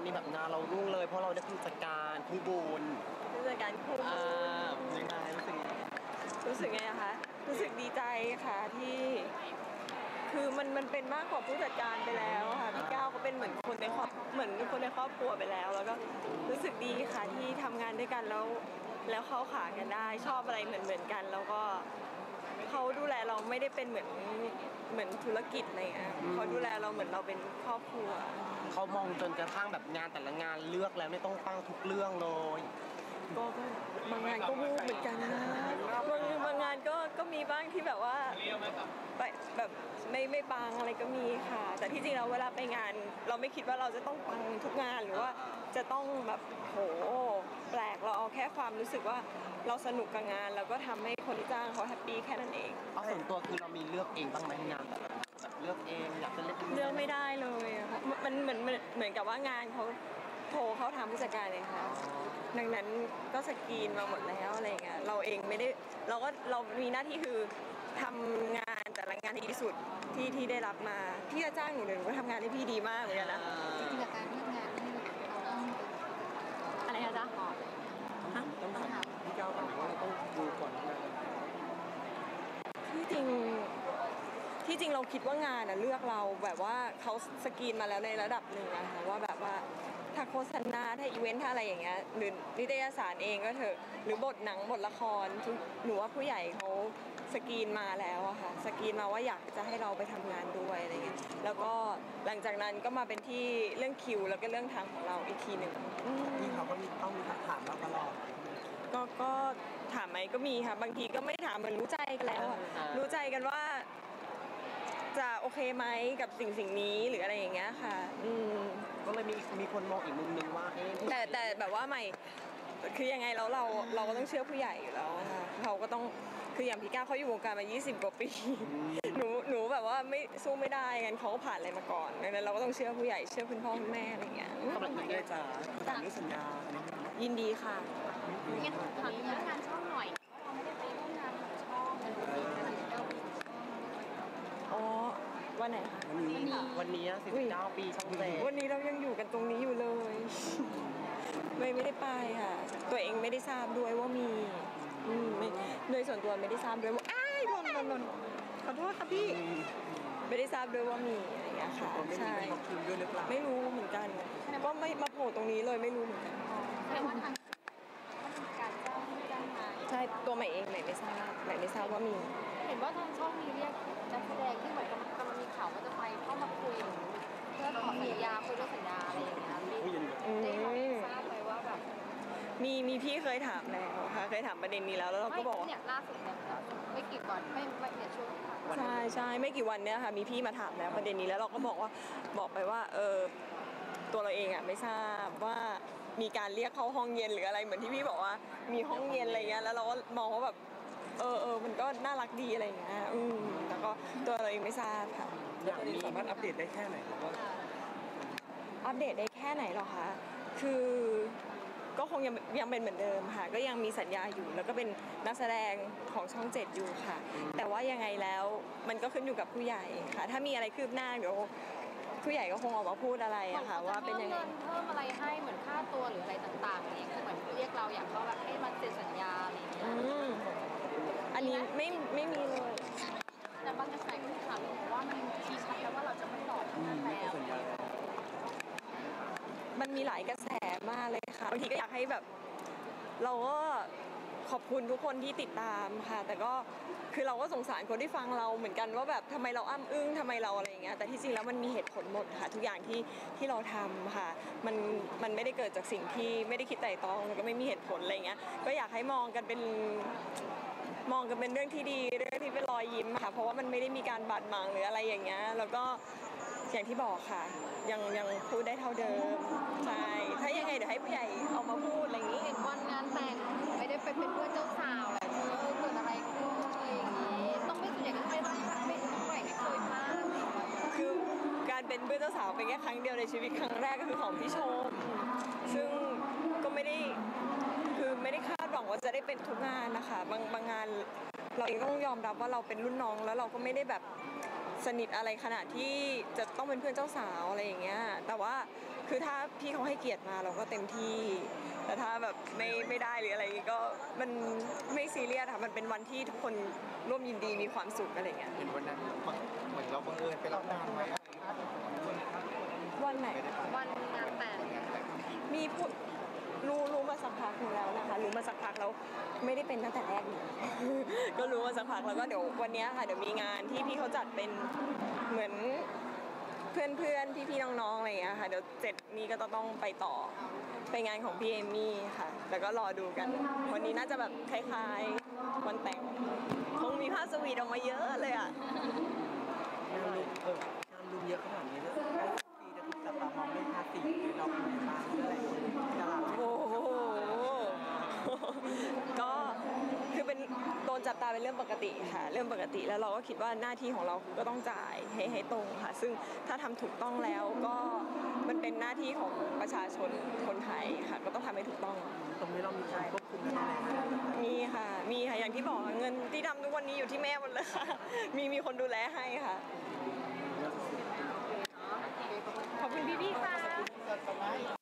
นี้แบบงานเรารุ่งเลยเพราะเราได้ผู้จัดการผู้บุญผู้จัดการคู่ยังไงรู้สึกไงอะคะรู้สึกดีใจค่ะที่คือมันเป็นมากกว่าผู้จัดการไปแล้วค่ะพี่ก้าวก็เป็นเหมือนคนในครอบครัวไปแล้วแล้วก็รู้สึกดีค่ะที่ทำงานด้วยกันแล้วเข้าขากันได้ชอบอะไรเหมือนกันแล้วก็เขาดูแลเราไม่ได้เป็นเหมือนธุรกิจอะไรเงี้ยเขาดูแลเราเหมือนเราเป็นครอบครัวเขามองจนกระทั่งแบบงานแต่ละงานเลือกแล้วไม่ต้องปังทุกเรื่องเลยก็บางงานก็วูบเหมือนกันนะบางงานก็มีบ้างที่แบบว่าไปแบบไม่ปังอะไรก็มีค่ะแต่ที่จริงแล้วเวลาไปงานเราไม่คิดว่าเราจะต้องปังทุกงานหรือว่าจะต้องแบบโหแปลกเราเอาแค่ความรู้สึกว่าเราสนุกกับงานแล้วก็ทำให้คนที่จ้างเขาแฮปปี้แค่นั้นเองเอาส่วนตัวคือเรามีเลือกเองบ้างไหมงานแต่ละแบบเลือกเองอยากจะเลือกไม่ได้เลยค่ะมันเหมือนกับว่างานเขาโทรเขาทำผู้จัดการเลยค่ะดังนั้นก็สกรีนมาหมดแล้วอะไรเงี้ยเราเองไม่ได้เรามีหน้าที่คือทำงานแต่ละงานดีที่สุดที่ได้รับมาพี่จะจ้างหนูเลยหนูก็ทำงานให้พี่ดีมากเหมือนกันนะจริงๆกับการเลือกงานที่เราต้องอะไรคะจ๊ะต้องถามพี่ก้าวก่อนว่าเราต้องดูก่อนงานที่จริงเราคิดว่างานเลือกเราแบบว่าเขาสกรีนมาแล้วในระดับหนึ่งนะคะว่าแบบว่าถ้าโฆษณาถ้าอีเวนต์ถ้าอะไรอย่างเงี้ยหรือนิตยสารเองก็เถอะหรือบทหนังบทละครหนูว่าผู้ใหญ่เขาสกรีนมาแล้วอะค่ะสกรีนมาว่าอยากจะให้เราไปทำงานด้วยอะไรเงี้ยแล้วก็หลังจากนั้นก็มาเป็นที่เรื่องคิวแล้วก็เรื่องทางของเราอีกทีหนึ่งนี่เขาก็ต้องมีถามเราตลอดก็ถามไหมก็มีค่ะบางทีก็ไม่ถามเหมือนรู้ใจกันแล้วรู้ใจกันว่าจะโอเคไหมกับสิ่งนี้หรืออะไรอย่างเงี้ยค่ะก็เลยมีคนมองอีกมุมนึงว่าแต่แบบว่าใหม่คือยังไงแล้วเราก็ต้องเชื่อผู้ใหญ่อยู่แล้วค่ะเขาก็ต้องคืออย่างพี่ก้าวเขาอยู่วงการมา20 กว่าปีหนูแบบว่าไม่สู้ไม่ได้งั้นเขาก็ผ่านอะไรมาก่อนดังนั้นเราก็ต้องเชื่อผู้ใหญ่เชื่อคุณพ่อคุณแม่อะไรเงี้ยกำลังจะจะถามเรื่องสัญญายินดีค่ะงั้นถามเรื่องงานช่องหน่อยเราไม่ได้ไปร่วมงานของช่องอ๋อวันไหนคะวันนี้19 ปีช่อง7 วันนี้เรายังอยู่กันตรงนี้อยู่เลยไม่ได้ไปค่ะตัวเองไม่ได้ทราบด้วยว่ามีโดยส่วนตัวไม่ได้ทราบด้วยว่าหล่นขอโทษค่ะพี่ไม่ได้ทราบด้วยว่ามีอะไรอย่างเงี้ยค่ะใช่ไม่รู้เหมือนกันก็ไม่มาโผล่ตรงนี้เลยไม่รู้เหมือนกันแค่ว่าทางการจ้างงานใช่ตัวใหม่เองใหม่ไม่ทราบว่ามีเห็นว่าทางช่องมีเรียกนักแสดงที่เหมือนกำลังมีข่าวว่าจะไปเข้ามาคุยเพื่อขอสัญญาคุยเรื่องสัญญาอะไรอย่างเงี้ยได้ทราบไหมว่าแบบมีพี่เคยถามแล้วค่ะเคยถามประเด็นนี้แล้วเราก็บอกเนี่ยล่าสุดเนี่ยไม่กี่วันไม่เนี่ยช่วงใช่ไม่กี่วันเนี้ยค่ะมีพี่มาถามแล้วประเด็นนี้แล้วเราก็บอกไปว่าตัวเราเองไม่ทราบว่ามีการเรียกเข้าห้องเย็นหรืออะไรเหมือนที่พี่บอกว่ามีห้องเย็นอะไรเงี้ยแล้วเราก็มองว่าแบบมันก็น่ารักดีอะไรเงี้ยแล้วก็ตัวเราเองไม่ทราบค่ะอย่างนี้สามารถอัปเดตได้แค่ไหนครับว่าอัปเดตได้แค่ไหนหรอคะคือก็คงยังเป็นเหมือนเดิมค่ะก็ยังมีสัญญาอยู่แล้วก็เป็นนักแสดงของช่อง7อยู่ค่ะแต่ว่ายังไงแล้วมันก็ขึ้นอยู่กับผู้ใหญ่ค่ะถ้ามีอะไรคืบหน้าเดี๋ยวผู้ใหญ่ก็คงออกมาพูดอะไรอะค่ะว่าเป็นยังไงเพิ่มอะไรให้เหมือนค่าตัวหรืออะไรต่างๆนี่คือเหมือนเรียกเราอยากเขาแบบให้มันเซ็นสัญญาอะไรอย่างเงี้ยอันนี้ไม่มีเลยแต่บางกระแสก็ถามว่ามันชี้ชัดแล้วว่าเราจะไม่หลอกแล้วมันมีหลายกระแสมากเลยค่ะบางทีก็อยากให้แบบเราก็ขอบคุณทุกคนที่ติดตามค่ะแต่ก็คือเราก็สงสารคนที่ฟังเราเหมือนกันว่าแบบทำไมเราอ้ำอึ้งทำไมเราอะไรอย่างเงี้ยแต่ที่จริงแล้วมันมีเหตุผลหมดค่ะทุกอย่างที่เราทำค่ะมันไม่ได้เกิดจากสิ่งที่ไม่ได้คิดไตร่ตรองแล้วก็ไม่มีเหตุผลอะไรเงี้ยก็อยากให้มองกันเป็นเรื่องที่ดีเรื่องที่เป็นรอยยิ้มค่ะเพราะว่ามันไม่ได้มีการบาดหมางหรืออะไรอย่างเงี้ยแล้วก็อย่างที่บอกค่ะยังพูดได้เท่าเดิมใช่ถ้ายังไงเดี๋ยวให้ผู้ใหญ่เอามาพูดอะไรอย่างงี้เห็นวันงานแต่งไม่ได้ไปเป็นเพื่อนเจ้าสาวแหละเกิดอะไรขึ้นอะไรอย่างงี้ต้องไม่ส่วนใหญ่ก็ไม่เคยพลาดคือการเป็นเพื่อนเจ้าสาวเป็นแค่ครั้งเดียวในชีวิตครั้งแรกก็คือของพี่ชมซึ่งก็ไม่ได้คาดหวังว่าจะได้เป็นทุกงานนะคะบางงานเราเองต้องยอมรับว่าเราเป็นรุ่นน้องแล้วเราก็ไม่ได้แบบสนิทอะไรขนาดที่จะต้องเป็นเพื่อนเจ้าสาวอะไรอย่างเงี้ยแต่ว่าคือถ้าพี่เขาให้เกียรติมาเราก็เต็มที่ แต่ถ้าแบบไม่ได้หรืออะไรอย่างงี้ก็มันไม่ซีเรียสค่ะมันเป็นวันที่ทุกคนร่วมยินดีมีความสุขอะไรเงี้ยเห็นวันนั้นเหมือนเราบังเอิญไปรับงานไว้วันไหนวันงานแต่งมีพูดรู้มาสักพักหนึงแล้วนะคะรู้มาสักพักแล้วไม่ได้เป็นตั้งแต่แรกนี่ ก็รู้มาสักพักแล้วก็เดี๋ยววันเนี้ยค่ะเดี๋ยวมีงานที่พี่เขาจัดเป็นเหมือนเพื่อนพี่น้องๆอะไรอย่างเงี้ยค่ะเดี๋ยวเสร็จนี้ก็ต้องไปต่อไปงานของพี่เอมี่ค่ะแล้วก็รอดูกันวันนี้น่าจะแบบคล้ายๆวันแต่งคงมีภาพสวีทออกมาเยอะเลยอ่ะงานลุมเยอะขนาดนี้เลยปีจะถูกจับตามองไม่ภาษีเราเป็นยังไงบ้างอะไรดาราโอ้โห ก็คือเป็นโดนจับตาเป็นเรื่องปกติค่ะ เรื่องปกติแล้วเราก็คิดว่าหน้าที่ของเราก็ต้องจ่ายให้ตรงค่ะ ซึ่งถ้าทำถูกต้องแล้วก็มันเป็นหน้าที่ของประชาชนคนไทยค่ะ ก็ต้องทำให้ถูกต้องตรงนี้เรามีการควบคุมกันยังไงบ้างมีค่ะอย่างที่บอกเงินที่ทำทุกวันนี้อยู่ที่แม่หมดเลยค่ะ มีคนดูแลให้ค่ะ ขอบคุณพี่ๆค่ะ